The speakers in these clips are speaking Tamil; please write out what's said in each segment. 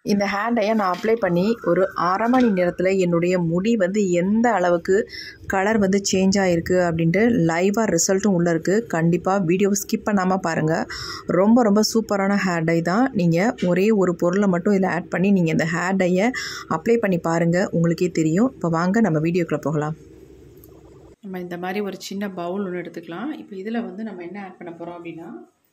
இந்த ஹேர் டையை நான் அப்ளை பண்ணி ஒரு 1/2 மணி நேரத்தில் என்னுடைய முடி வந்து எந்த அளவுக்கு கலர் வந்து சேஞ்ச் ஆகிருக்கு அப்படின்ட்டு லைவாக ரிசல்ட்டும் உள்ளே இருக்குது. கண்டிப்பாக வீடியோவை ஸ்கிப் பண்ணாமல் பாருங்கள். ரொம்ப ரொம்ப சூப்பரான ஹேர் டை தான். நீங்கள் ஒரே ஒரு பொருளை மட்டும் இதில் ஆட் பண்ணி நீங்கள் இந்த ஹேர் டையை அப்ளை பண்ணி பாருங்கள், உங்களுக்கே தெரியும். இப்போ வாங்க நம்ம வீடியோக்குள்ளே போகலாம். நம்ம இந்த மாதிரி ஒரு சின்ன பவுல் ஒன்று எடுத்துக்கலாம். இப்போ இதில் வந்து நம்ம என்ன ஆட் பண்ண போகிறோம் அப்படின்னா,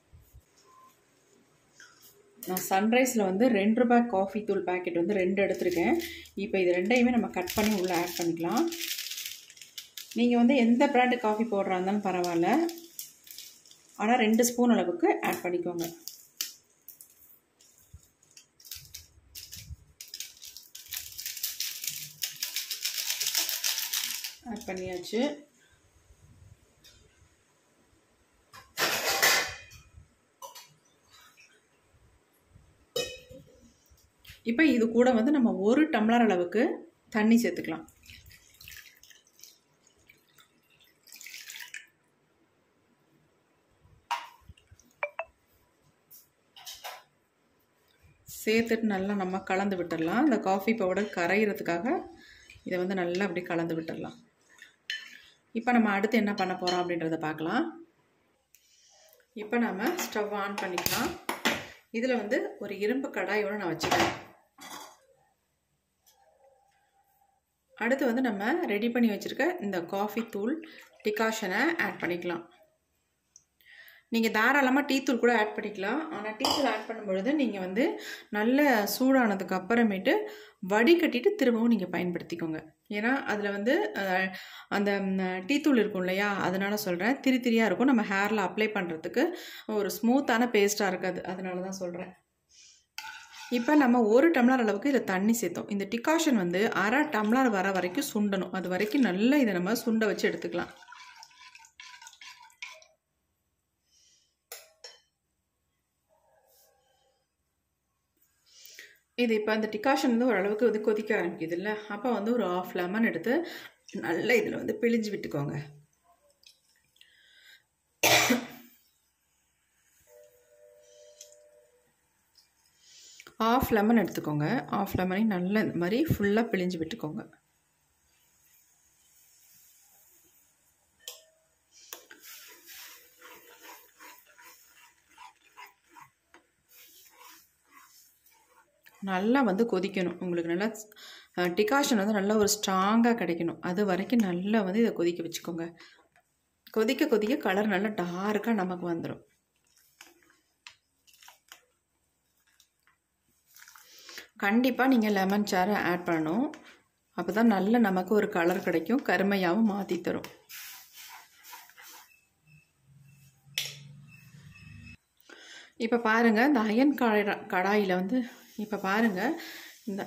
நான் சன்ரைஸில் வந்து 2 ரூபாய் காஃபி தூள் பேக்கெட் வந்து 2 எடுத்துருக்கேன். இப்போ இது ரெண்டையுமே நம்ம கட் பண்ணி உள்ளே ஆட் பண்ணிக்கலாம். நீங்கள் வந்து எந்த பிராண்டு காஃபி பவுடராக இருந்தாலும் பரவாயில்ல, ஆனால் 2 ஸ்பூன் அளவுக்கு ஆட் பண்ணிக்கோங்க. ஆட் பண்ணியாச்சு. இப்போ இது கூட வந்து நம்ம 1 டம்ளர் அளவுக்கு தண்ணி சேர்த்துக்கலாம். சேர்த்துட்டு நல்லா நம்ம கலந்து விட்டுடலாம். இந்த காஃபி பவுடர் கரையிறதுக்காக இதை வந்து நல்லா அப்படி கலந்து விட்டுடலாம். இப்போ நம்ம அடுத்து என்ன பண்ண போகிறோம் அப்படின்றத பார்க்கலாம். இப்போ நம்ம ஸ்டவ் ஆன் பண்ணிக்கலாம். இதில் வந்து ஒரு இரும்பு கடாயோடு நான் வச்சுக்கிறேன். அடுத்து வந்து நம்ம ரெடி பண்ணி வச்சுருக்க இந்த காஃபி தூள் டிகாஷனை ஆட் பண்ணிக்கலாம். நீங்கள் தாராளமாக டீ தூள் கூட ஆட் பண்ணிக்கலாம். ஆனால் டீ தூள் ஆட் பண்ணும்பொழுது நீங்கள் வந்து நல்ல சூடானதுக்கு அப்புறமேட்டு வடிகட்டிட்டு திரும்பவும் நீங்கள் பயன்படுத்திக்கோங்க. ஏன்னா அதில் வந்து அந்த டீ தூள் இருக்கும் இல்லையா, அதனால சொல்கிறேன். திரியாக இருக்கும். நம்ம ஹேரில் அப்ளை பண்ணுறதுக்கு ஒரு ஸ்மூத்தான பேஸ்ட்டாக இருக்காது, அதனால தான் சொல்கிறேன். இப்போ நம்ம 1 டம்ளர் அளவுக்கு இதில் தண்ணி சேர்த்தோம். இந்த டிகாஷன் வந்து 1/2 டம்ளர் வர வரைக்கும் சுண்டணும். அது வரைக்கும் நல்லா இதை நம்ம சுண்ட வச்சு எடுத்துக்கலாம். இது இப்போ அந்த டிகாஷன் வந்து ஓரளவுக்கு வந்து கொதிக்க ஆரம்பிக்குது இல்லை, அப்போ வந்து ஒரு 1/2 லெமன் எடுத்து நல்லா இதில் வந்து பிழிஞ்சு விட்டுக்கோங்க. ½ லெமன் எடுத்துக்கோங்க. ½ லெமனையும் நல்லா இந்த மாதிரி ஃபுல்லாக பிழிஞ்சு விட்டுக்கோங்க. நல்லா வந்து கொதிக்கணும். உங்களுக்கு நல்லா டிகாஷன் வந்து நல்லா ஒரு ஸ்ட்ராங்காக கிடைக்கணும். அது வரைக்கும் நல்லா வந்து இதை கொதிக்க வச்சுக்கோங்க. கொதிக்க கொதிக்க கலர் நல்லா டார்க்காக நமக்கு வந்துடும். கண்டிப்பாக நீங்கள் லெமன் சாறை ஆட் பண்ணணும். அப்போ தான் நல்ல நமக்கு ஒரு கலர் கிடைக்கும், கருமையாகவும் மாற்றி தரும். இப்போ பாருங்கள், இந்த அயன் கடாயில் வந்து இப்போ பாருங்கள் இந்த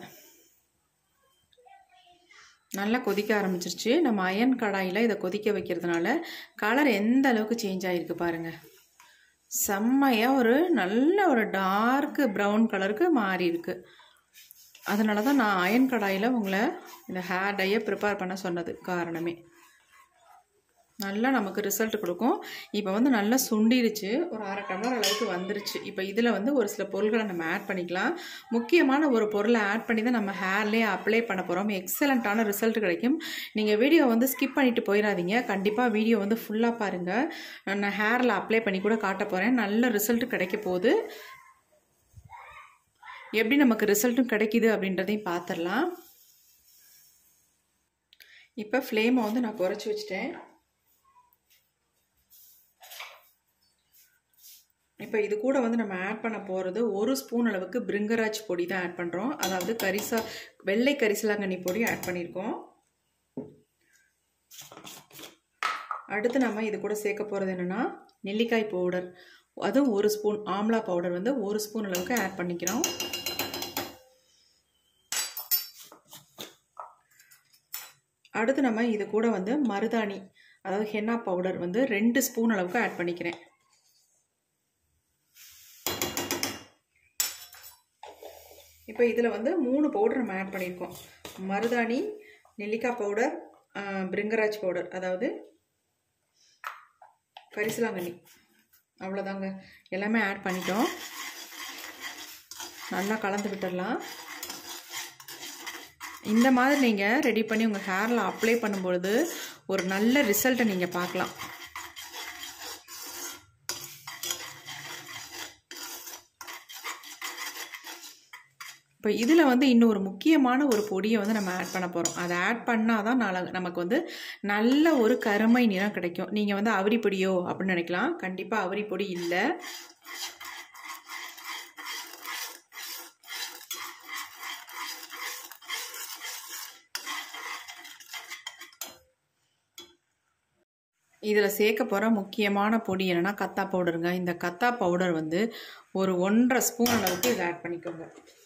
நல்லா கொதிக்க ஆரம்பிச்சிருச்சு. நம்ம அயன் கடாயில் இதை கொதிக்க வைக்கிறதுனால கலர் எந்த அளவுக்கு சேஞ்ச் ஆகிருக்கு பாருங்கள். செம்மையாக ஒரு நல்ல ஒரு டார்க் ப்ரௌன் கலருக்கு மாறி இருக்கு. அதனால தான் நான் அயன் கடாயில் உங்களை இந்த ஹேர் டையை ப்ரிப்பேர் பண்ண சொன்னது காரணமே. நல்லா நமக்கு ரிசல்ட் கொடுக்கும். இப்போ வந்து நல்லா சுண்டிருச்சு, ஒரு 1/2 டம்ளர் அளவுக்கு வந்துருச்சு. இப்போ இதில் வந்து ஒரு சில பொருட்களை நம்ம ஆட் பண்ணிக்கலாம். முக்கியமான ஒரு பொருளை ஆட் பண்ணி தான் நம்ம ஹேர்லேயே அப்ளை பண்ண போகிறோம். எக்ஸலண்ட்டான ரிசல்ட் கிடைக்கும். நீங்கள் வீடியோ வந்து ஸ்கிப் பண்ணிவிட்டு போயிடாதீங்க. கண்டிப்பாக வீடியோ வந்து ஃபுல்லாக பாருங்கள். நான் ஹேரில் அப்ளை பண்ணி கூட காட்ட போகிறேன். நல்ல ரிசல்ட் கிடைக்க போகுது. எப்படி நமக்கு ரிசல்ட்டும் கிடைக்கிது அப்படின்றதையும் பார்த்துடலாம். இப்போ ஃப்ளேமை வந்து நான் குறைச்சி வச்சுட்டேன். இப்போ இது கூட வந்து நம்ம ஆட் பண்ண போகிறது 1 ஸ்பூன் அளவுக்கு பிரிங்கராஜ் பொடி தான் ஆட் பண்ணுறோம். அதாவது வெள்ளை கரிசலாங்கண்ணி பொடி ஆட் பண்ணியிருக்கோம். அடுத்து நம்ம இது கூட சேர்க்க போகிறது என்னென்னா நெல்லிக்காய் பவுடர். அதுவும் 1 ஸ்பூன். ஆம்லா பவுடர் வந்து 1 ஸ்பூன் அளவுக்கு ஆட் பண்ணிக்கிறோம். அடுத்து நம்ம இது கூட வந்து மருதாணி, அதாவது ஹென்னா பவுடர் வந்து 2 ஸ்பூன் அளவுக்கு ஆட் பண்ணிக்கிறேன். இப்போ இதில் வந்து 3 பவுடர் நம்ம ஆட் பண்ணியிருக்கோம். மருதாணி, நெல்லிக்காய் பவுடர், பிரிங்கராஜ் பவுடர், அதாவது கரிசலாங்கண்ணி. அவ்வளோதாங்க, எல்லாமே ஆட் பண்ணிட்டோம். நல்லா கலந்து விட்டுடலாம். இந்த மாதிரி நீங்கள் ரெடி பண்ணி உங்கள் ஹேரில் அப்ளை பண்ணும்பொழுது ஒரு நல்ல ரிசல்ட்டை நீங்கள் பார்க்கலாம். இப்போ இதில் வந்து இன்னொரு முக்கியமான ஒரு பொடியை வந்து நம்ம ஆட் பண்ண போகிறோம். அதை ஆட் பண்ணால் தான் நமக்கு வந்து நல்ல ஒரு கருமை நிறம் கிடைக்கும். நீங்கள் வந்து அவரி பொடியோ அப்படின்னு நினைக்கலாம். கண்டிப்பாக அவரி பொடி இல்லை. இதில் சேர்க்க போகிற முக்கியமான பொடி என்னென்னா கத்தா பவுடருங்க. இந்த கத்தா பவுடர் வந்து ஒரு 1.5 ஸ்பூன் அளவுக்கு இதை ஆட் பண்ணிக்கோங்க.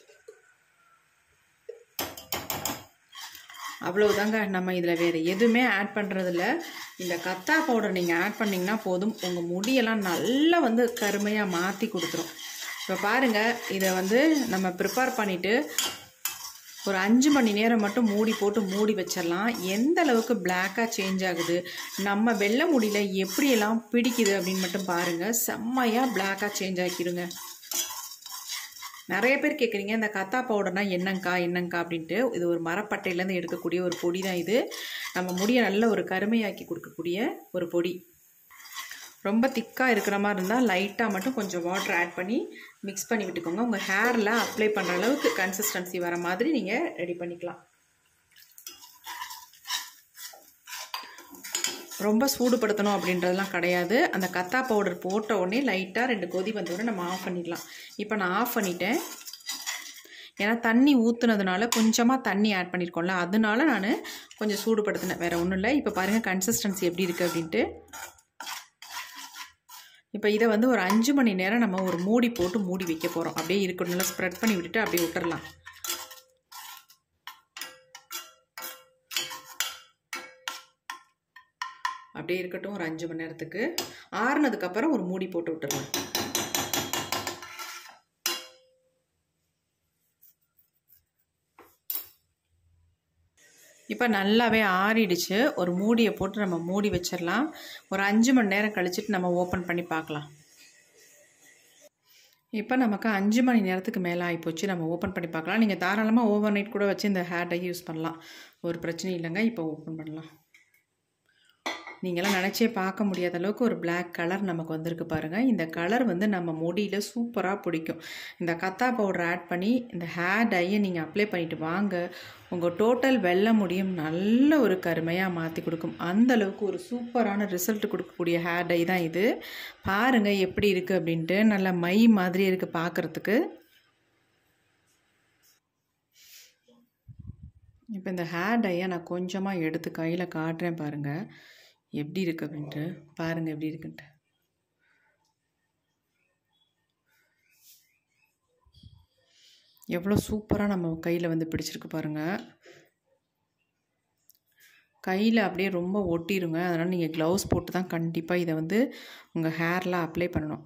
அவ்வளவுதாங்க. நம்ம இதில் வேறு எதுவுமே ஆட் பண்ணுறதில்ல. இந்த கத்தா பவுடர் நீங்கள் ஆட் பண்ணிங்கன்னா போதும், உங்கள் முடியெல்லாம் நல்லா வந்து கருமையாக மாற்றி கொடுத்துரும். இப்போ பாருங்கள், இதை வந்து நம்ம ப்ரிப்பேர் பண்ணிவிட்டு ஒரு 5 மணி நேரம் மட்டும் மூடி வச்சிடலாம். எந்த அளவுக்கு பிளாக்காக சேஞ்ச் ஆகுது, நம்ம வெள்ளை முடியில் எப்படியெல்லாம் பிடிக்குது அப்படின்னு மட்டும் பாருங்கள். செம்மையாக பிளாக்காக சேஞ்ச் ஆக்கிடுங்க. நிறைய பேர் கேட்குறீங்க இந்த கத்தா பவுடர்னால் என்னங்கக்கா அப்படின்ட்டு. இது ஒரு மரப்பட்டையிலேருந்து எடுக்கக்கூடிய ஒரு பொடி தான் இது. நம்ம முடியை நல்ல ஒரு கருமையாக்கி கொடுக்கக்கூடிய ஒரு பொடி. ரொம்ப திக்காக இருக்கிற மாதிரி இருந்தால் லைட்டாக மட்டும் கொஞ்சம் வாட்டர் ஆட் பண்ணி மிக்ஸ் பண்ணி விட்டுக்கோங்க. உங்கள் ஹேரில் அப்ளை பண்ணுற அளவுக்கு கன்சிஸ்டன்சி வர மாதிரி நீங்கள் ரெடி பண்ணிக்கலாம். ரொம்ப சூடுபடுத்தணும் அப்படின்றதெல்லாம் கிடையாது. அந்த கத்தா பவுடர் போட்ட உடனே லைட்டாக 2 கொதி வந்தோடனே நம்ம ஆஃப் பண்ணிடலாம். இப்போ நான் ஆஃப் பண்ணிட்டேன். ஏன்னா தண்ணி ஊற்றுனதுனால கொஞ்சமாக தண்ணி ஆட் பண்ணியிருக்கோம்ல, அதனால நான் கொஞ்சம் சூடுபடுத்தினேன், வேறு ஒன்றும் இல்லை. இப்போ பாருங்கள் கன்சிஸ்டன்சி எப்படி இருக்குது அப்படின்ட்டு. இப்போ இதை வந்து ஒரு 5 மணி நேரம் நம்ம ஒரு மூடி போட்டு மூடி வைக்க போகிறோம். அப்படியே இருக்கணும், நல்லா ஸ்ப்ரெட் பண்ணி விட்டுட்டு அப்படியே விட்டுறலாம். அப்படியே இருக்கட்டும் ஒரு 5 மணி நேரத்துக்கு. ஆறுனதுக்கப்புறம் ஒரு மூடி போட்டு விட்டுறலாம். இப்போ நல்லாவே ஆறிடுச்சு. ஒரு மூடியை போட்டு நம்ம மூடி வச்சிடலாம். ஒரு 5 மணி நேரம் கழிச்சிட்டு நம்ம ஓப்பன் பண்ணி பார்க்கலாம். இப்போ நமக்கு 5 மணி நேரத்துக்கு மேலே ஆகிப்போச்சு. நம்ம ஓப்பன் பண்ணி பார்க்கலாம். நீங்கள் தாராளமாக ஓவர் நைட் கூட வச்சு இந்த ஹேர் டை யூஸ் பண்ணலாம், ஒரு பிரச்சனையும் இல்லைங்க. இப்போ ஓப்பன் பண்ணலாம். நீங்களாம் நினச்சே பார்க்க முடியாத அளவுக்கு ஒரு பிளாக் கலர் நமக்கு வந்திருக்கு பாருங்கள். இந்த கலர் வந்து நம்ம முடியில் சூப்பராக பிடிக்கும். இந்த கத்தா பவுடர் ஆட் பண்ணி இந்த ஹேர் டையை நீங்கள் அப்ளை பண்ணிவிட்டு வாங்க, உங்கள் டோட்டல் வெள்ளை முடியும் நல்ல ஒரு கருமையாக மாற்றி கொடுக்கும். அந்தளவுக்கு ஒரு சூப்பரான ரிசல்ட் கொடுக்கக்கூடிய ஹேர் டை தான் இது. பாருங்கள் எப்படி இருக்குது அப்படின்ட்டு. நல்ல மை மாதிரி இருக்குது பார்க்குறதுக்கு. இப்போ இந்த ஹேர் டையை நான் கொஞ்சமாக எடுத்து கையில் காட்டுறேன் பாருங்கள் எப்படி இருக்குது அப்படின்ட்டு. பாருங்கள் எப்படி இருக்குன்ட்டு. எவ்வளோ சூப்பராக நம்ம கையில் வந்து பிடிச்சிருக்கு பாருங்கள். கையில் அப்படியே ரொம்ப ஒட்டிடுங்க. அதனால் நீங்கள் க்ளவுஸ் போட்டு தான் கண்டிப்பாக இதை வந்து உங்கள் ஹேரில் அப்ளை பண்ணணும்.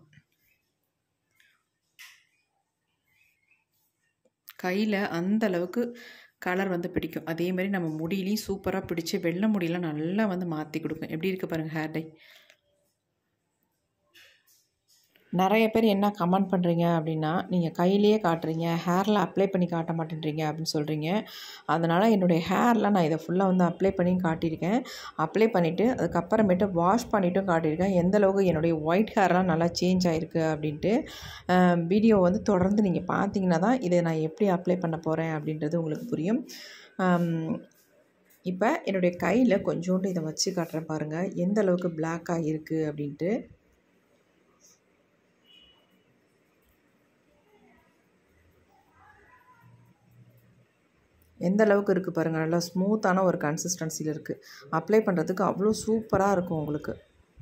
கையில் அந்த அளவுக்கு கலர் வந்து பிடிக்கும். அதே மாதிரி நம்ம முடியிலையும் சூப்பராக பிடிச்சி வெள்ளை முடியெல்லாம் நல்லா வந்து மாற்றி கொடுக்கும். எப்படி இருக்குது பாருங்கள் ஹேர் டை. நிறைய பேர் என்ன கமெண்ட் பண்ணுறீங்க அப்படின்னா, நீங்கள் கையிலேயே காட்டுறீங்க, ஹேரில் அப்ளை பண்ணி காட்ட மாட்டேன்றீங்க அப்படின்னு சொல்கிறீங்க. அதனால் என்னுடைய ஹேரில் நான் இதை ஃபுல்லாக வந்து அப்ளை பண்ணி காட்டியிருக்கேன். அப்ளை பண்ணிவிட்டு அதுக்கப்புறமேட்டு வாஷ் பண்ணிவிட்டும் காட்டியிருக்கேன். எந்தளவுக்கு என்னுடைய ஒயிட் ஹேர்லாம் நல்லா சேஞ்ச் ஆகிருக்கு அப்படின்ட்டு. வீடியோ வந்து தொடர்ந்து நீங்கள் பார்த்தீங்கன்னா தான் இதை நான் எப்படி அப்ளை பண்ண போகிறேன் அப்படின்றது உங்களுக்கு புரியும். இப்போ என்னுடைய கையில் கொஞ்சோண்டு இதை வச்சு காட்டுறேன் பாருங்கள் எந்த அளவுக்கு பிளாக்காக இருக்குது அப்படின்ட்டு. எந்த அளவுக்கு இருக்குது பாருங்கள். நல்லா ஸ்மூத்தான ஒரு கன்சிஸ்டன்சியில் இருக்குது. அப்ளை பண்ணுறதுக்கு அவ்வளோ சூப்பராக இருக்கும் உங்களுக்கு.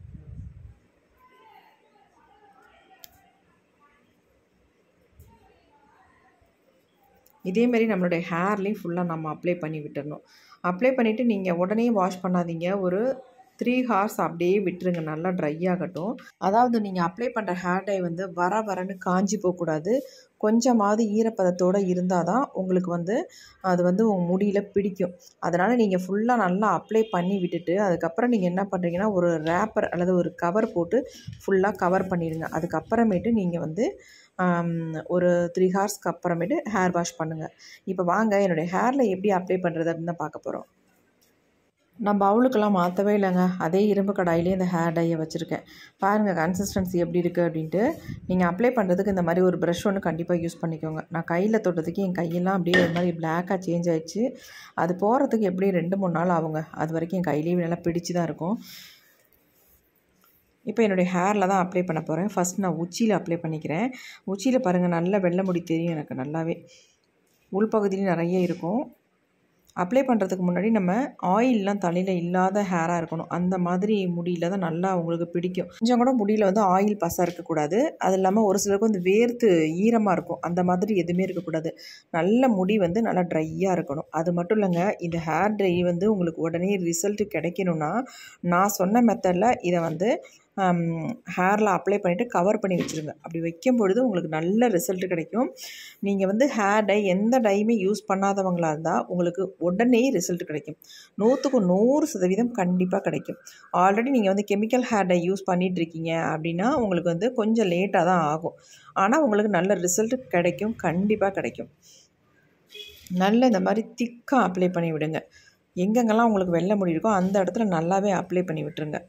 இதேமாரி நம்மளுடைய ஹேர்லேயும் ஃபுல்லாக நம்ம அப்ளை பண்ணி விட்டுறணும். அப்ளை பண்ணிவிட்டு நீங்கள் உடனே வாஷ் பண்ணாதீங்க. ஒரு 3 ஹார்ஸ் அப்படியே விட்டுருங்க, நல்லா ட்ரை ஆகட்டும். அதாவது நீங்கள் அப்ளை பண்ணுற ஹேர் டை வந்து வரன்னு காஞ்சி போகக்கூடாது. கொஞ்சமாவது ஈரப்பதத்தோடு இருந்தால் தான் உங்களுக்கு வந்து அது வந்து உங்கள் முடியில் பிடிக்கும். அதனால் நீங்கள் ஃபுல்லாக நல்லா அப்ளை பண்ணி விட்டுட்டு அதுக்கப்புறம் நீங்கள் என்ன பண்ணுறீங்கன்னா ஒரு ரேப்பர் அல்லது ஒரு கவர் போட்டு ஃபுல்லாக கவர் பண்ணிடுங்க. அதுக்கப்புறமேட்டு நீங்கள் வந்து ஒரு 3 ஹார்ஸ்க்கு அப்புறமேட்டு ஹேர் வாஷ் பண்ணுங்கள். இப்போ வாங்க என்னுடைய ஹேரில் எப்படி அப்ளை பண்ணுறது அப்படின்னு தான் பார்க்க போகிறோம். நான் பவுலுக்கெல்லாம் மாற்றவே இல்லைங்க. அதே இரும்பு கடாயிலே இந்த ஹேர் டையை வச்சுருக்கேன். பாருங்கள் கன்சிஸ்டன்சி எப்படி இருக்குது அப்படின்ட்டு. நீங்கள் அப்ளை பண்ணுறதுக்கு இந்த மாதிரி ஒரு ப்ரஷ் ஒன்று கண்டிப்பாக யூஸ் பண்ணிக்கோங்க. நான் கையில் தொட்டதுக்கு என் கையெல்லாம் அப்படியே ஒரு மாதிரி பிளாக்காக சேஞ்ச் ஆகிடுச்சு. அது போகிறதுக்கு எப்படி 2-3 நாள் ஆகுங்க. அது வரைக்கும் என் கையிலேயே நல்லா பிடிச்சி தான் இருக்கும். இப்போ என்னுடைய ஹேரில் தான் அப்ளை பண்ண போகிறேன். ஃபஸ்ட் நான் உச்சியில் அப்ளை பண்ணிக்கிறேன். உச்சியில் பாருங்கள் நல்ல வெள்ளை முடி தெரியும் எனக்கு நல்லாவே. உள்பகுதியிலும் நிறைய இருக்கும். அப்ளை பண்ணுறதுக்கு முன்னாடி நம்ம ஆயிலெலாம் தலையில் இல்லாத ஹேராக இருக்கணும். அந்த மாதிரி முடியில் தான் நல்லா உங்களுக்கு பிடிக்கும். கொஞ்சம் கூட முடியில் வந்து ஆயில் பசை இருக்கக்கூடாது. அது இல்லாமல் ஒரு சிலருக்கு வந்து வேர்த்து ஈரமாக இருக்கும். அந்த மாதிரி எதுவுமே இருக்கக்கூடாது. நல்ல முடி வந்து நல்லா ட்ரையாக இருக்கணும். அது மட்டும் இல்லைங்க, இந்த ஹேர் ட்ரை வந்து உங்களுக்கு உடனே ரிசல்ட்டு கிடைக்கணும்னா நான் சொன்ன மெத்தடில் இதை வந்து ஹேரில் அப்ளை பண்ணிவிட்டு கவர் பண்ணி வச்சுருங்க. அப்படி வைக்கும் பொழுது உங்களுக்கு நல்ல ரிசல்ட்டு கிடைக்கும். நீங்கள் வந்து ஹேர் டை எந்த டையுமே யூஸ் பண்ணாதவங்களாக இருந்தால் உங்களுக்கு உடனே ரிசல்ட் கிடைக்கும். 100க்கு 100% கண்டிப்பாக கிடைக்கும். ஆல்ரெடி நீங்கள் வந்து கெமிக்கல் ஹேர் டை யூஸ் பண்ணிகிட்ருக்கீங்க அப்படின்னா உங்களுக்கு வந்து கொஞ்சம் லேட்டாக தான் ஆகும். ஆனால் உங்களுக்கு நல்ல ரிசல்ட் கிடைக்கும், கண்டிப்பாக கிடைக்கும். நல்ல இந்த மாதிரி திக்காக அப்ளை பண்ணி விடுங்க. எங்கெங்கெல்லாம் உங்களுக்கு வெள்ளை முடி இருக்கோ அந்த இடத்துல நல்லாவே அப்ளை பண்ணி விட்டுருங்க.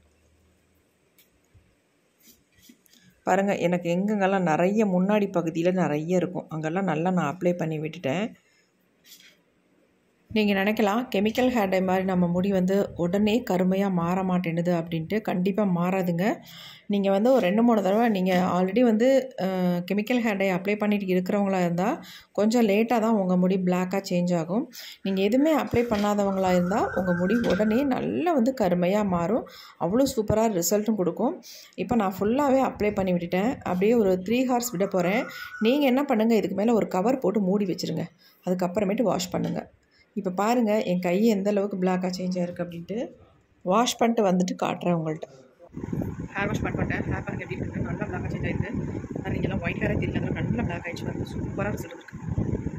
பாருங்கள் எனக்கு எங்கெங்கெல்லாம் நிறைய முன்னாடி பகுதியில் நிறைய இருக்கும். அங்கெல்லாம் நல்லா நான் அப்ளை பண்ணி விட்டுட்டேன். நீங்கள் நினைக்கலாம் கெமிக்கல் ஹேர் டை மாதிரி நம்ம முடி வந்து உடனே கருமையாக மாற மாட்டேனுது அப்படின்ட்டு. கண்டிப்பாக மாறாதுங்க. நீங்கள் வந்து ஒரு 2-3 தடவை நீங்கள் ஆல்ரெடி வந்து கெமிக்கல் ஹேர் டை அப்ளை பண்ணிட்டு இருக்கிறவங்களா இருந்தால் கொஞ்சம் லேட்டாக தான் உங்கள் முடி பிளாக்காக சேஞ்ச் ஆகும். நீங்கள் எதுவுமே அப்ளை பண்ணாதவங்களாக இருந்தால் உங்கள் முடி உடனே நல்லா வந்து கருமையாக மாறும். அவ்வளோ சூப்பராக ரிசல்ட்டும் கொடுக்கும். இப்போ நான் ஃபுல்லாகவே அப்ளை பண்ணி விட்டுட்டேன். அப்படியே ஒரு 3 ஹார்ஸ் விட போகிறேன். நீங்கள் என்ன பண்ணுங்கள், இதுக்கு மேலே ஒரு கவர் போட்டு மூடி வச்சுருங்க. அதுக்கப்புறமேட்டு வாஷ் பண்ணுங்கள். இப்போ பாருங்கள் என் கை எந்த அளவுக்கு பிளாக்காக சேஞ்ச் ஆகிருக்கு அப்படின்ட்டு. வாஷ் பண்ணிட்டு வந்துட்டு காட்டுறேன் உங்கள்கிட்ட. ஹேர் வாஷ் பண்ணிட்டேன். ஹேர் பாருங்கள் எப்படி இருக்குது, நல்லா பிளாக்காக சேஞ்ச் ஆகிருக்கு. நீங்கள்லாம் ஒயிட் ஹேரே தெரியல, நல்லா பிளாக் ஆகிடுச்சு. சூப்பராக ரிசல்ட் இருக்குது.